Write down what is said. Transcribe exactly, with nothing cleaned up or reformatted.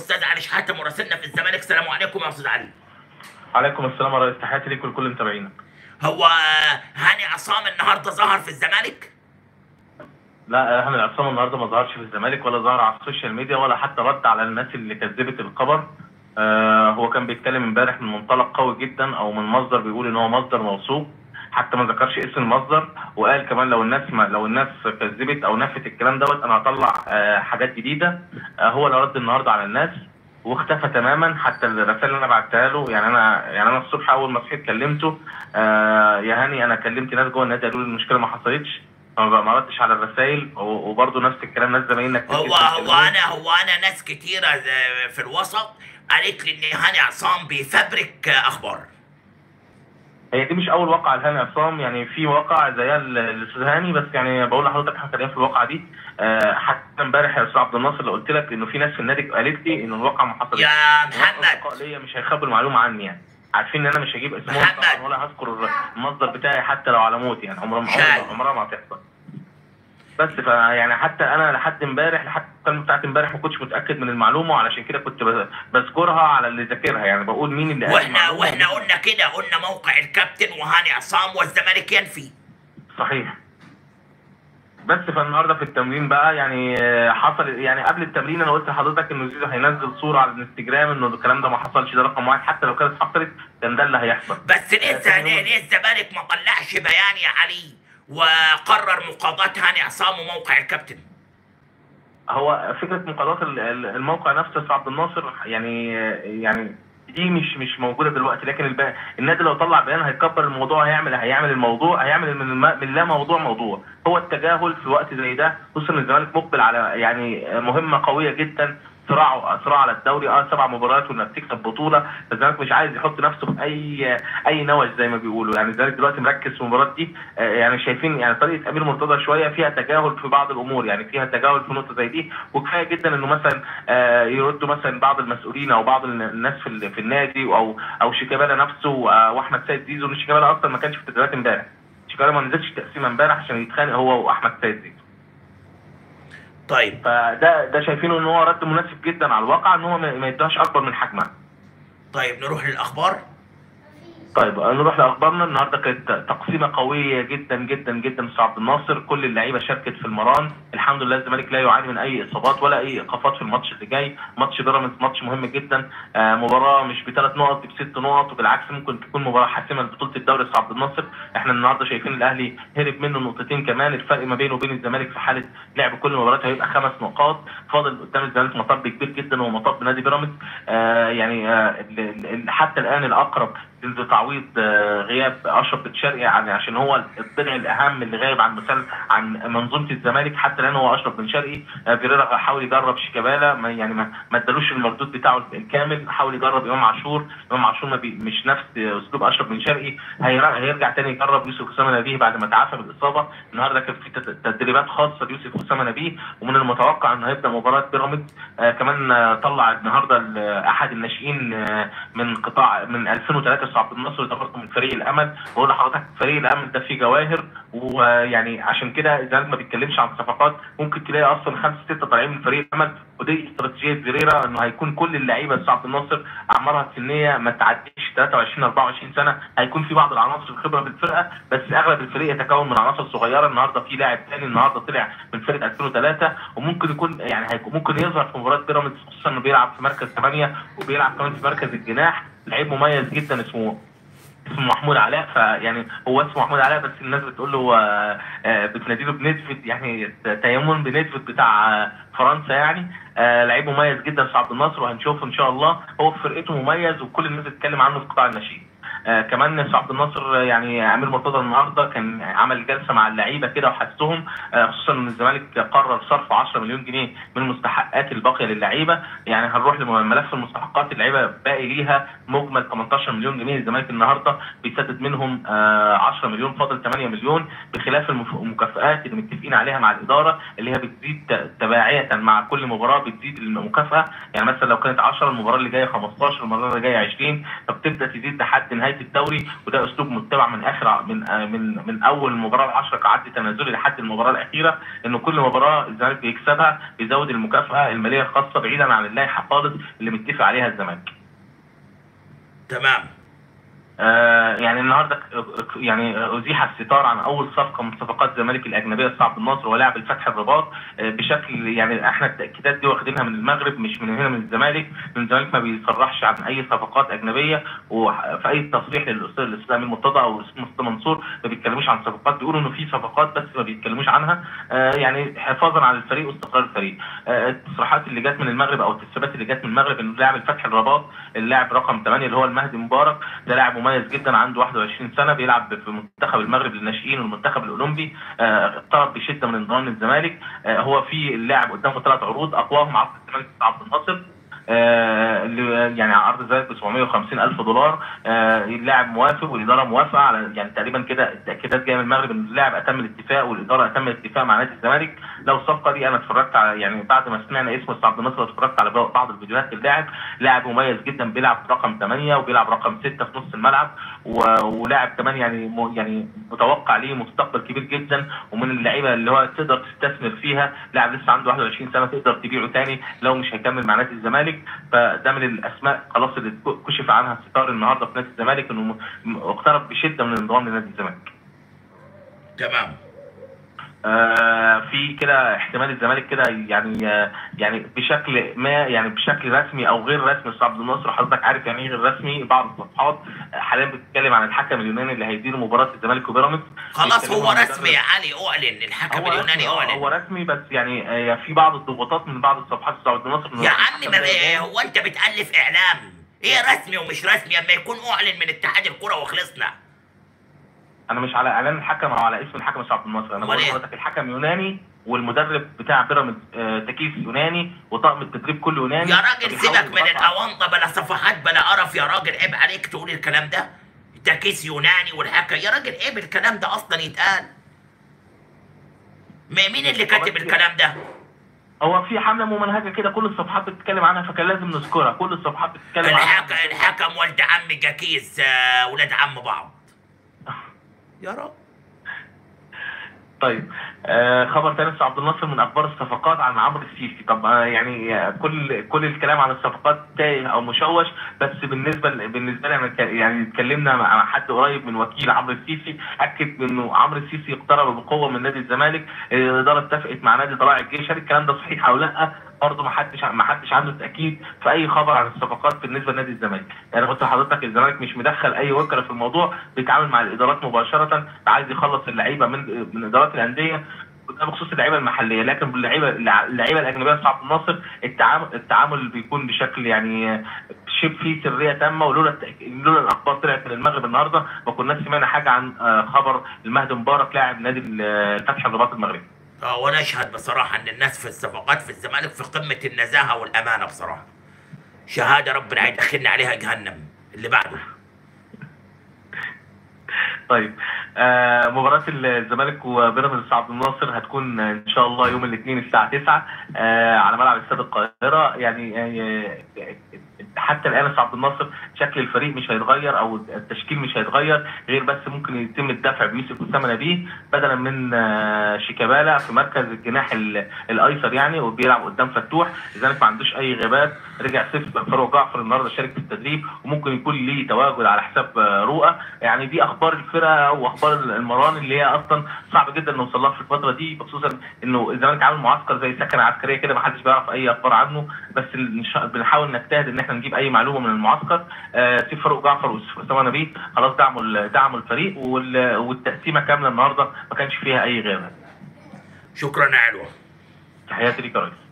الاستاذ علي شحاته مراسلنا في الزمالك. السلام عليكم يا استاذ علي. عليكم السلام يا ريس، تحياتي ليك ولكل متابعينك. هو هاني عصام النهارده ظهر في الزمالك؟ لا، هاني عصام النهارده ما ظهرش في الزمالك ولا ظهر على السوشيال ميديا ولا حتى رد على الناس اللي كذبت الخبر. آه هو كان بيتكلم امبارح من منطلق قوي جدا او من مصدر بيقول ان هو مصدر موثوق، حتى ما ذكرش اسم المصدر، وقال كمان لو الناس ما لو الناس كذبت او نفت الكلام دوت انا هطلع آه حاجات جديده. آه هو اللي رد النهارده على الناس واختفى تماما. حتى الرسائل اللي انا بعتها له، يعني انا يعني انا الصبح اول ما صحيت كلمته، آه يا هاني انا كلمت ناس جوه النادي قالوا لي المشكله ما حصلتش، ما ردش على الرسائل. وبرده نفس الكلام ناس زمايلنا كتير. هو هو انا هو انا ناس كتيره في الوسط قالت لي ان هاني عصام بيفبرك اخبار. هي دي مش اول واقعه لهاني عصام، يعني في واقع زي الاستاذ هاني، بس يعني بقول لحضرتك احنا خلينا في الواقعه دي. أه حتى امبارح يا استاذ عبد الناصر اللي قلت لك انه في ناس في النادي قالت لي ان الواقعه ما حصلتش. يا محمد ليا مش هيخبوا المعلومه عني، يعني عارفين ان انا مش هجيب اسمهم طبعا ولا هذكر المصدر بتاعي حتى لو على موتي، يعني عمرها عمرها ما هتحصل. بس فيعني حتى انا لحد امبارح لحد الكلمه بتاعت امبارح ما كنتش متاكد من المعلومه، وعلشان كده كنت بذكرها على اللي ذاكرها، يعني بقول مين اللي قال. واحنا واحنا قلنا كده، قلنا موقع الكابتن وهاني عصام والزمالك ينفي. صحيح. بس فالنهارده في التمرين بقى يعني حصل، يعني قبل التمرين انا قلت لحضرتك انه زيزو هينزل صوره على الانستجرام انه الكلام ده ما حصلش، ده رقم واحد، حتى لو كانت حصلت كان ده اللي هيحصل. بس لسه ليه الزمالك ما طلعش بيان يا علي وقرر مقاضاة هاني عصام وموقع الكابتن؟ هو فكره مقاضاة الموقع نفسه يا عبد الناصر يعني يعني دي مش مش موجوده دلوقتي، لكن البقى النادي لو طلع بيان هيكبر الموضوع، هيعمل هيعمل الموضوع هيعمل من من لا موضوع موضوع. هو التجاهل في وقت زي ده، خصوصا ان الزمالك مقبل على يعني مهمه قويه جدا، صراع صراع على الدوري، اه سبع مباريات وانك تكسب بطوله، الزمالك مش عايز يحط نفسه في اي اي نوش زي ما بيقولوا، يعني الزمالك دلوقتي مركز في المباراه دي. آه يعني شايفين يعني طريقه امير مرتضى شويه فيها تجاهل في بعض الامور، يعني فيها تجاهل في نقطه زي دي، وكفايه جدا انه مثلا آه يردوا مثلا بعض المسؤولين او بعض الناس في في النادي او او شيكابالا نفسه آه واحمد سيد زيزو. شيكابالا اصلا ما كانش في التدريبات امبارح، شيكابالا ما نزلش تقسيمه امبارح عشان يتخانق هو واحمد سيد زيزو. طيب فده ده شايفينه ان هو رد مناسب جدا على الواقع، ان هو ما يديهاش اكبر من حجمها. طيب نروح للاخبار. طيب نروح لاخبارنا. النهارده كانت تقسيمه قويه جدا جدا جدا في عبد الناصر، كل اللعيبه شاركت في المران، الحمد لله الزمالك لا يعاني من اي اصابات ولا اي ايقافات في الماتش اللي جاي. ماتش بيراميدز ماتش مهم جدا، آه مباراه مش بثلاث نقط دي بست نقط، وبالعكس ممكن تكون مباراه حاسمه لبطوله الدوري في عبد الناصر. احنا النهارده شايفين الاهلي هرب منه نقطتين كمان، الفرق ما بينه وبين الزمالك في حاله لعب كل مباراه هيبقى خمس نقاط، فاضل قدام الزمالك مطب كبير جدا وهو مطب نادي بيراميدز. آه يعني آه حتى الان الاقرب لتعويض غياب اشرف بن شرقي، يعني عشان هو الضلع الاهم اللي غايب عن مثال عن منظومه الزمالك حتى الان هو اشرف بن شرقي. فيريرا حاول يجرب شيكابالا، يعني ما ادالوش المردود بتاعه الكامل، حاول يجرب امام عاشور، امام عاشور ما مش نفس اسلوب اشرف بن شرقي، هيرجع تاني يجرب يوسف اسامه نبيه بعد ما تعافى من الاصابه. النهارده كان في تدريبات خاصه بيوسف اسامه نبيه، ومن المتوقع انه هيبدا مباراه بيراميدز. آه كمان آه طلع النهارده احد الناشئين آه من قطاع من ألفين وثلاثة عبد الناصر، ده برضه من فريق الامل. بقول لحضرتك فريق الامل ده فيه جواهر، ويعني عشان كده الزمالك ما بيتكلمش عن صفقات، ممكن تلاقي اصلا خمسه سته طالعين من فريق الامل، ودي استراتيجيه فيريرا انه هيكون كل اللعيبه بتاع عبد الناصر اعمارها السنيه ما تعديش ثلاثة وعشرين أربعة وعشرين سنه، هيكون في بعض العناصر الخبره في الفرقه، بس اغلب الفريق يتكون من عناصر صغيره. النهارده في لاعب ثاني النهارده طلع من فرقه ألفين وثلاثة، وممكن يكون يعني هيكون ممكن يظهر في مباراه بيراميدز، خصوصا انه بيلعب في مركز ثمانية وبيلعب كمان في مركز الجناح، لعيب مميز جدا اسمه اسمه محمود علاء. فيعني هو اسمه محمود علاء بس الناس بتقول له بتناديله بنيدفيد، يعني تيمون بنيدفيد بتاع فرنسا، يعني لعيب مميز جدا في عبد الناصر، وهنشوفه ان شاء الله. هو في فرقته مميز وكل الناس بتتكلم عنه في قطاع الناشئين. آه كمان في عبد الناصر يعني امير مرتضى النهارده كان عمل جلسه مع اللعيبه كده وحسهم، آه خصوصا ان الزمالك قرر صرف عشرة مليون جنيه من المستحقات الباقيه للعيبه. يعني هنروح لملف المستحقات، اللعيبه باقي ليها مجمل ثمانية عشر مليون جنيه، الزمالك النهارده بيسدد منهم آه عشرة مليون، فاضل ثمانية مليون، بخلاف المكافآت اللي متفقين عليها مع الاداره اللي هي بتزيد تباعيه مع كل مباراه، بتزيد المكافاه. يعني مثلا لو كانت عشرة المباراه اللي جايه خمستاشر، المباراه اللي جايه عشرين، فبتبدا تزيد لحد نهايه نهايه الدوري، وده اسلوب متبع من اخر من آه من من اول المباراه العشره كعد تنازلي لحد المباراه الاخيره، انه كل مباراه الزمالك بيكسبها بيزود المكافاه الماليه الخاصه بعيدا عن اللائحه خالص اللي متفق عليها الزمالك. تمام. آه يعني النهارده يعني ازيح الستار عن اول صفقه من صفقات الزمالك الاجنبيه لصعب النصر ولاعب الفتح الرباط آه بشكل يعني احنا التاكيدات دي واخدينها من المغرب مش من هنا من الزمالك، من الزمالك ما بيصرحش عن اي صفقات اجنبيه، وفي اي تصريح للاستاذ الاستاذ امين مرتضى او الاستاذ مصطفى منصور ما بيتكلموش عن صفقات، بيقولوا انه في صفقات بس ما بيتكلموش عنها آه يعني حفاظا على الفريق واستقرار الفريق. آه التصريحات اللي جت من المغرب او التسريبات اللي جت من المغرب انه لاعب الفتح الرباط اللاعب رقم ثمانية اللي هو المهدي مبارك ده لاعب مميز جدا عنده واحد وعشرين سنه بيلعب في منتخب المغرب للناشئين والمنتخب الاولمبي، اقترب آه بشده من انضمام للزمالك. آه هو في اللاعب قدامه ثلاث عروض اقواهم عقد الزمالك عبد الناصر آه يعني عرض الزمالك ب سبعمائة وخمسين ألف دولار، آه اللاعب موافق والاداره موافقه على يعني تقريبا كده التاكيدات جايه من المغرب ان اللاعب اتم الاتفاق والاداره اتم الاتفاق مع نادي الزمالك. لو الصفقه دي انا اتفرجت على يعني بعد ما سمعنا اسم عبد الناصر اتفرجت على بعض الفيديوهات للاعب، لاعب مميز جدا بيلعب رقم ثمانية وبيلعب رقم ستة في نص الملعب، ولاعب كمان يعني يعني متوقع ليه مستقبل كبير جدا، ومن اللعيبه اللي هو تقدر تستثمر فيها، لاعب لسه عنده واحد وعشرين سنه تقدر تبيعه ثاني لو مش هيكمل مع نادي الزمالك. فده من الاسماء خلاص اللي كشف عنها الستار النهارده في نادي الزمالك انه اقترب بشده من الانضمام لنادي الزمالك. تمام. آه في كده احتمال الزمالك كده يعني آه يعني بشكل ما يعني بشكل رسمي او غير رسمي استاذ عبد الناصر، حضرتك عارف يعني ايه غير رسمي، بعض الصفحات حاليا بتتكلم عن الحكم اليوناني اللي هيدير مباراه الزمالك وبيراميدز. خلاص هو رسمي يا علي، اعلن الحكم اليوناني اعلن. هو رسمي بس يعني آه في بعض الضغوطات من بعض الصفحات استاذ عبد الناصر. يا عم هو انت بتالف اعلام ايه رسمي ومش رسمي؟ اما يكون اعلن من اتحاد الكره وخلصنا. انا مش على اعلان الحكم او على اسم الحكم عبد الناصر، انا بقول لحضرتك الحكم يوناني والمدرب بتاع بيراميدز آه تكيس يوناني وطاقم التدريب كله يوناني. يا راجل سيبك من الاونطه بلا صفحات بلا قرف، يا راجل عيب عليك تقول الكلام ده. تكيس يوناني والحكم يا راجل عيب الكلام ده اصلا يتقال. مين اللي كاتب الكلام ده؟ هو في حمله ممنهجه كده كل الصفحات بتتكلم عنها فكان لازم نذكرها، كل الصفحات بتتكلم عنها. الحكم الحكم ولد عم جاكيس آه ولاد عم بعض. يا رب. طيب آه خبر تاني استاذ عبد الناصر من اخبار الصفقات عن عمرو السيسي. طب آه يعني آه كل كل الكلام عن الصفقات تايه او مشوش، بس بالنسبه بالنسبه لي انا يعني اتكلمنا مع حد قريب من وكيل عمرو السيسي اكد انه عمرو السيسي اقترب بقوه من نادي الزمالك، الاداره اتفقت مع نادي طلائع الجيش. هل الكلام ده صحيح او لا؟ برضه ما حدش ما حدش عنده تاكيد في اي خبر عن الصفقات بالنسبه لنادي الزمالك. يعني قلت لحضرتك الزمالك مش مدخل اي وكلاء في الموضوع، بيتعامل مع الادارات مباشره، عايز يخلص اللعيبه من من ادارات الانديه ده بخصوص اللعيبه المحليه، لكن باللعيبه اللعيبه الاجنبيه استاذ عبد الناصر التعامل التعامل بيكون بشكل يعني شبه فيه سريه تامه، ولولا لولا الاخبار طلعت من المغرب النهارده ما كناش سمعنا حاجه عن خبر المهدي مبارك لاعب نادي الفتح الرباط المغربي. اه وانا اشهد بصراحه ان الناس في الصفقات في الزمالك في قمه النزاهه والامانه بصراحه. شهاده ربنا هيدخلنا عليها جهنم. اللي بعده. طيب آه مباراة الزمالك وبيراميدز عبد الناصر هتكون ان شاء الله يوم الاثنين الساعة تسعة آه على ملعب استاد القاهرة. يعني آه حتى الان عبد الناصر شكل الفريق مش هيتغير او التشكيل مش هيتغير، غير بس ممكن يتم الدفع بيوسف اسامه نبيه بدلا من آه شيكابالا في مركز الجناح الايسر يعني، وبيلعب قدام فتوح. لذلك ما عندوش اي غيابات، رجع سيف فاروق جعفر النهارده شارك في التدريب وممكن يكون ليه تواجد على حساب آه رؤى. يعني دي اخبار الفرقه واخبار المران اللي هي اصلا صعب جدا نوصل لها في الفتره دي، خصوصا انه الزمالك عامل معسكر زي سكنه عسكريه كده ما حدش بيعرف اي اخبار عنه، بس بنحاول نجتهد ان احنا نجيب اي معلومه من المعسكر. آه سيف فاروق جعفر واسامه نبيه خلاص دعموا دعموا الفريق، والتقسيمه كامله النهارده ما كانش فيها اي غياب. شكرا يا علوة. تحياتي ليك يا ريس.